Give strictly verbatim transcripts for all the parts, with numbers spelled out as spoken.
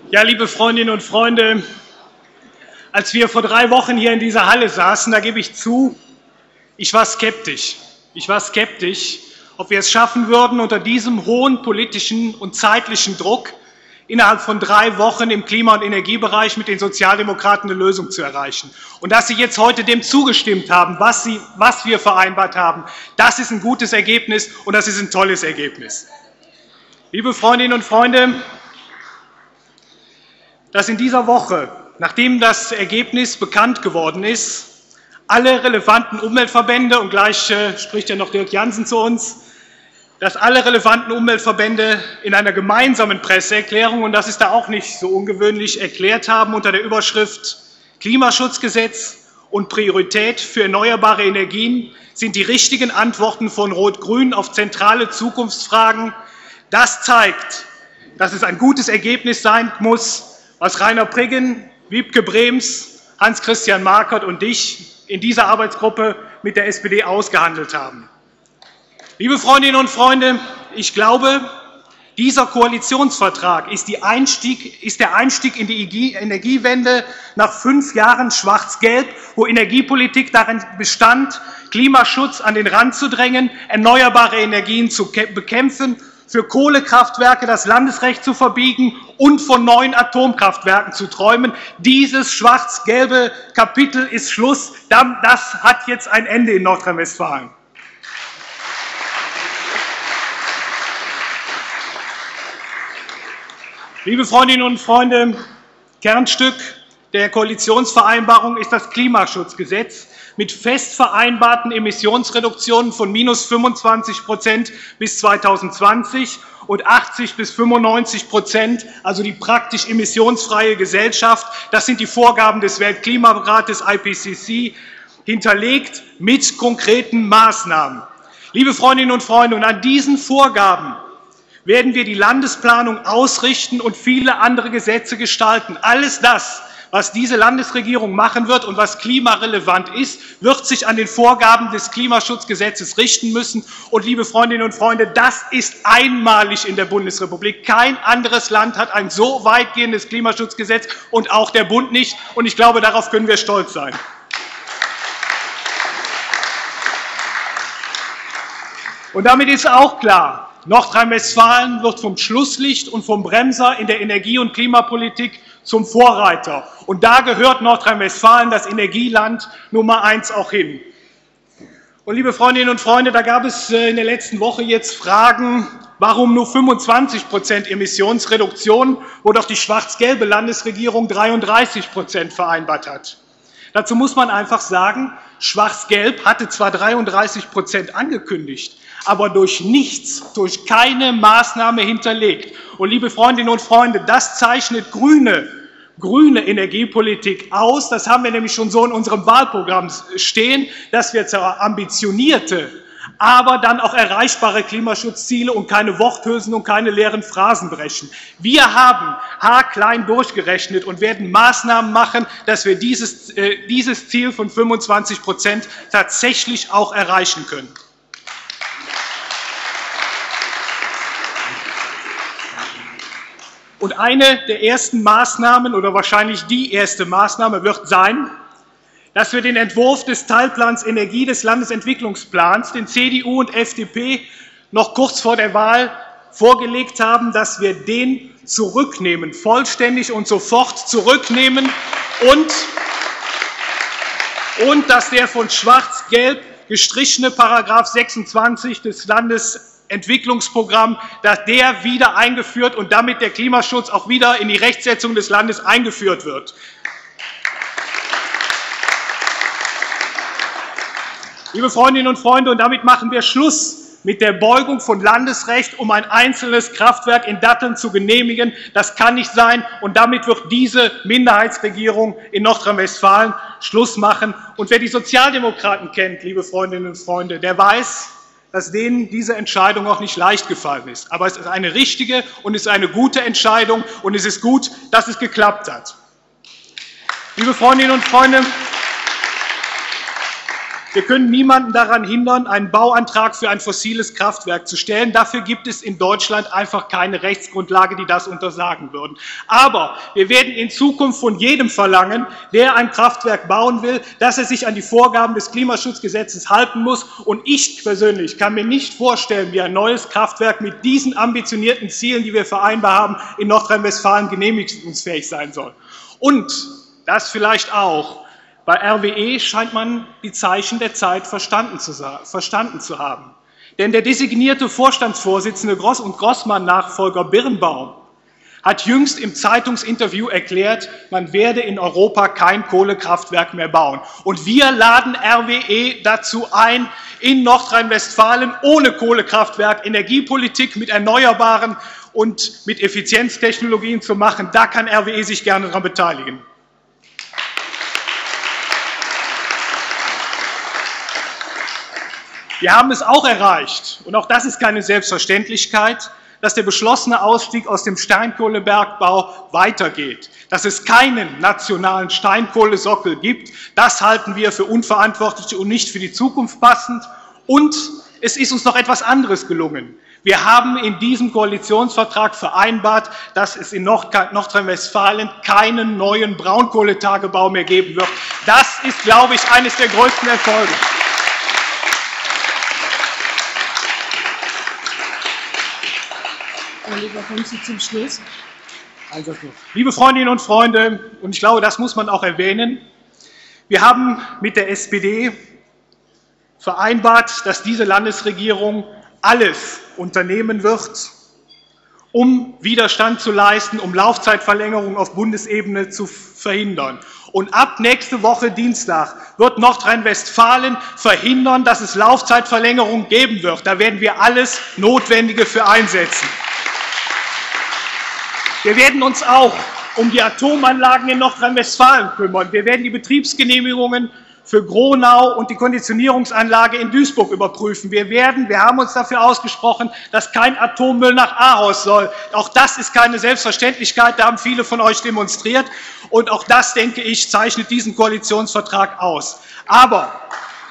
Ja, liebe Freundinnen und Freunde, als wir vor drei Wochen hier in dieser Halle saßen, da gebe ich zu, ich war skeptisch. Ich war skeptisch, ob wir es schaffen würden, unter diesem hohen politischen und zeitlichen Druck innerhalb von drei Wochen im Klima- und Energiebereich mit den Sozialdemokraten eine Lösung zu erreichen. Und dass Sie jetzt heute dem zugestimmt haben, was, Sie, was wir vereinbart haben, das ist ein gutes Ergebnis und das ist ein tolles Ergebnis. Liebe Freundinnen und Freunde, dass in dieser Woche, nachdem das Ergebnis bekannt geworden ist, alle relevanten Umweltverbände, und gleich äh, spricht ja noch Dirk Jansen zu uns, dass alle relevanten Umweltverbände in einer gemeinsamen Presseerklärung, und das ist da auch nicht so ungewöhnlich, erklärt haben unter der Überschrift Klimaschutzgesetz und Priorität für erneuerbare Energien sind die richtigen Antworten von Rot-Grün auf zentrale Zukunftsfragen. Das zeigt, dass es ein gutes Ergebnis sein muss, was Rainer Priggen, Wiebke Brems, Hans-Christian Markert und ich in dieser Arbeitsgruppe mit der S P D ausgehandelt haben. Liebe Freundinnen und Freunde, ich glaube, dieser Koalitionsvertrag ist, die Einstieg, ist der Einstieg in die Energiewende nach fünf Jahren Schwarz-Gelb, wo Energiepolitik darin bestand, Klimaschutz an den Rand zu drängen, erneuerbare Energien zu bekämpfen, für Kohlekraftwerke das Landesrecht zu verbiegen und von neuen Atomkraftwerken zu träumen. Dieses schwarz-gelbe Kapitel ist Schluss. Das hat jetzt ein Ende in Nordrhein-Westfalen. Liebe Freundinnen und Freunde, Kernstück der Koalitionsvereinbarung ist das Klimaschutzgesetz mit fest vereinbarten Emissionsreduktionen von minus fünfundzwanzig Prozent bis zweitausendzwanzig und achtzig bis fünfundneunzig Prozent, also die praktisch emissionsfreie Gesellschaft. Das sind die Vorgaben des Weltklimarates I P C C, hinterlegt mit konkreten Maßnahmen. Liebe Freundinnen und Freunde, und an diesen Vorgaben werden wir die Landesplanung ausrichten und viele andere Gesetze gestalten. Alles das, was diese Landesregierung machen wird und was klimarelevant ist, wird sich an den Vorgaben des Klimaschutzgesetzes richten müssen. Und, liebe Freundinnen und Freunde, das ist einmalig in der Bundesrepublik. Kein anderes Land hat ein so weitgehendes Klimaschutzgesetz und auch der Bund nicht. Und ich glaube, darauf können wir stolz sein. Und damit ist auch klar, Nordrhein-Westfalen wird vom Schlusslicht und vom Bremser in der Energie- und Klimapolitik zum Vorreiter. Und da gehört Nordrhein-Westfalen, das Energieland Nummer eins, auch hin. Und, liebe Freundinnen und Freunde, da gab es in der letzten Woche jetzt Fragen, warum nur fünfundzwanzig Prozent Emissionsreduktion, wo doch die schwarz-gelbe Landesregierung dreiunddreißig Prozent vereinbart hat. Dazu muss man einfach sagen, Schwarz-Gelb hatte zwar dreiunddreißig Prozent angekündigt, aber durch nichts, durch keine Maßnahme hinterlegt. Und, liebe Freundinnen und Freunde, das zeichnet grüne, grüne Energiepolitik aus. Das haben wir nämlich schon so in unserem Wahlprogramm stehen, dass wir zwar ambitionierte, aber dann auch erreichbare Klimaschutzziele und keine Worthülsen und keine leeren Phrasen brechen. Wir haben haarklein durchgerechnet und werden Maßnahmen machen, dass wir dieses, äh, dieses Ziel von fünfundzwanzig Prozent tatsächlich auch erreichen können. Und eine der ersten Maßnahmen oder wahrscheinlich die erste Maßnahme wird sein, dass wir den Entwurf des Teilplans Energie des Landesentwicklungsplans, den C D U und F D P, noch kurz vor der Wahl vorgelegt haben, dass wir den zurücknehmen, vollständig und sofort zurücknehmen und, und dass der von Schwarz-Gelb gestrichene Paragraph sechsundzwanzig des Landesentwicklungsprogramms, dass der wieder eingeführt und damit der Klimaschutz auch wieder in die Rechtsetzung des Landes eingeführt wird. Liebe Freundinnen und Freunde, und damit machen wir Schluss mit der Beugung von Landesrecht, um ein einzelnes Kraftwerk in Datteln zu genehmigen. Das kann nicht sein, und damit wird diese Minderheitsregierung in Nordrhein-Westfalen Schluss machen. Und wer die Sozialdemokraten kennt, liebe Freundinnen und Freunde, der weiß, dass denen diese Entscheidung auch nicht leicht gefallen ist. Aber es ist eine richtige und es ist eine gute Entscheidung, und es ist gut, dass es geklappt hat. Liebe Freundinnen und Freunde, Wir können niemanden daran hindern, einen Bauantrag für ein fossiles Kraftwerk zu stellen. Dafür gibt es in Deutschland einfach keine Rechtsgrundlage, die das untersagen würde. Aber wir werden in Zukunft von jedem verlangen, der ein Kraftwerk bauen will, dass er sich an die Vorgaben des Klimaschutzgesetzes halten muss. Und ich persönlich kann mir nicht vorstellen, wie ein neues Kraftwerk mit diesen ambitionierten Zielen, die wir vereinbart haben, in Nordrhein-Westfalen genehmigungsfähig sein soll. Und das vielleicht auch. Bei R W E scheint man die Zeichen der Zeit verstanden zu, verstanden zu haben. Denn der designierte Vorstandsvorsitzende Gross- und Grossmann-Nachfolger Birnbaum hat jüngst im Zeitungsinterview erklärt, man werde in Europa kein Kohlekraftwerk mehr bauen. Und wir laden R W E dazu ein, in Nordrhein-Westfalen ohne Kohlekraftwerk Energiepolitik mit Erneuerbaren und mit Effizienztechnologien zu machen. Da kann R W E sich gerne daran beteiligen. Wir haben es auch erreicht, und auch das ist keine Selbstverständlichkeit, dass der beschlossene Ausstieg aus dem Steinkohlebergbau weitergeht, dass es keinen nationalen Steinkohlesockel gibt. Das halten wir für unverantwortlich und nicht für die Zukunft passend. Und es ist uns noch etwas anderes gelungen. Wir haben in diesem Koalitionsvertrag vereinbart, dass es in Nordrhein-Westfalen keinen neuen Braunkohletagebau mehr geben wird. Das ist, glaube ich, eines der größten Erfolge. Lieber, kommen Sie zum Schluss. Liebe Freundinnen und Freunde, und ich glaube, das muss man auch erwähnen, wir haben mit der S P D vereinbart, dass diese Landesregierung alles unternehmen wird, um Widerstand zu leisten, um Laufzeitverlängerung auf Bundesebene zu verhindern. Und ab nächste Woche Dienstag wird Nordrhein-Westfalen verhindern, dass es Laufzeitverlängerung geben wird. Da werden wir alles Notwendige für einsetzen. Wir werden uns auch um die Atomanlagen in Nordrhein-Westfalen kümmern. Wir werden die Betriebsgenehmigungen für Gronau und die Konditionierungsanlage in Duisburg überprüfen. Wir werden, wir haben uns dafür ausgesprochen, dass kein Atommüll nach Ahaus soll. Auch das ist keine Selbstverständlichkeit, da haben viele von euch demonstriert. Und auch das, denke ich, zeichnet diesen Koalitionsvertrag aus. Aber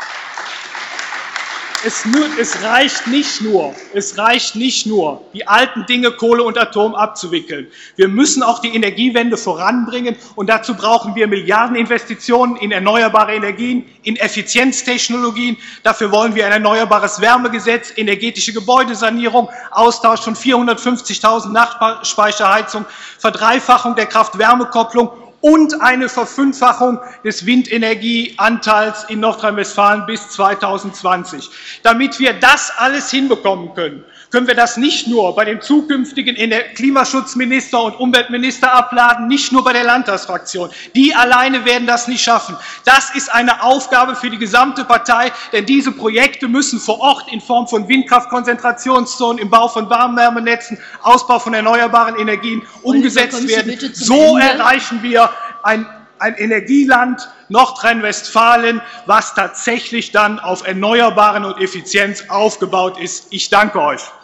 Es, nur, es, reicht nicht nur, es reicht nicht nur, die alten Dinge Kohle und Atom abzuwickeln. Wir müssen auch die Energiewende voranbringen, und dazu brauchen wir Milliardeninvestitionen in erneuerbare Energien, in Effizienztechnologien. Dafür wollen wir ein erneuerbares Wärmegesetz, energetische Gebäudesanierung, Austausch von vierhundertfünfzigtausend Nachtspeicherheizungen, Verdreifachung der Kraft-Wärme-Kopplung und eine Verfünffachung des Windenergieanteils in Nordrhein-Westfalen bis zweitausendzwanzig. Damit wir das alles hinbekommen können, können wir das nicht nur bei dem zukünftigen Klimaschutzminister und Umweltminister abladen, nicht nur bei der Landtagsfraktion. Die alleine werden das nicht schaffen. Das ist eine Aufgabe für die gesamte Partei, denn diese Projekte müssen vor Ort in Form von Windkraftkonzentrationszonen, im Bau von Warmwärmenetzen, Ausbau von erneuerbaren Energien umgesetzt werden. So erreichen wir ein, ein Energieland Nordrhein-Westfalen, was tatsächlich dann auf Erneuerbaren und Effizienz aufgebaut ist. Ich danke euch.